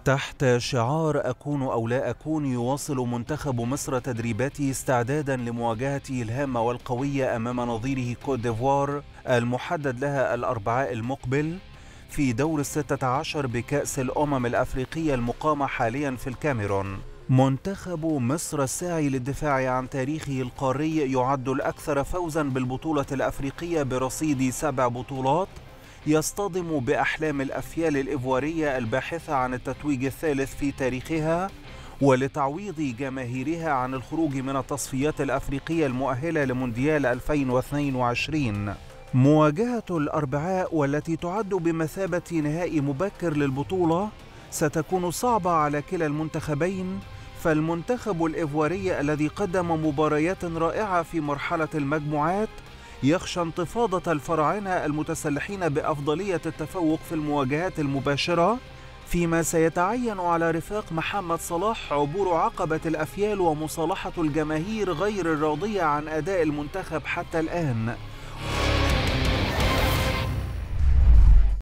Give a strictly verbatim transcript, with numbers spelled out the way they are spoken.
تحت شعار أكون أو لا أكون، يواصل منتخب مصر تدريباته استعدادا لمواجهته الهامة والقوية أمام نظيره كوت ديفوار المحدد لها الأربعاء المقبل في دور الستة عشر بكأس الأمم الأفريقية المقامة حاليا في الكاميرون. منتخب مصر الساعي للدفاع عن تاريخه القاري يعد الأكثر فوزا بالبطولة الأفريقية برصيد سبع بطولات، يصطدم بأحلام الأفيال الإيفوارية الباحثة عن التتويج الثالث في تاريخها، ولتعويض جماهيرها عن الخروج من التصفيات الأفريقية المؤهلة لمونديال ألفين واثنين وعشرين. مواجهة الأربعاء والتي تعد بمثابة نهائي مبكر للبطولة ستكون صعبة على كلا المنتخبين، فالمنتخب الإيفواري الذي قدم مباريات رائعة في مرحلة المجموعات يخشى انتفاضة الفراعنة المتسلحين بأفضلية التفوق في المواجهات المباشرة، فيما سيتعين على رفاق محمد صلاح عبور عقبة الأفيال ومصالحة الجماهير غير الراضية عن أداء المنتخب حتى الآن.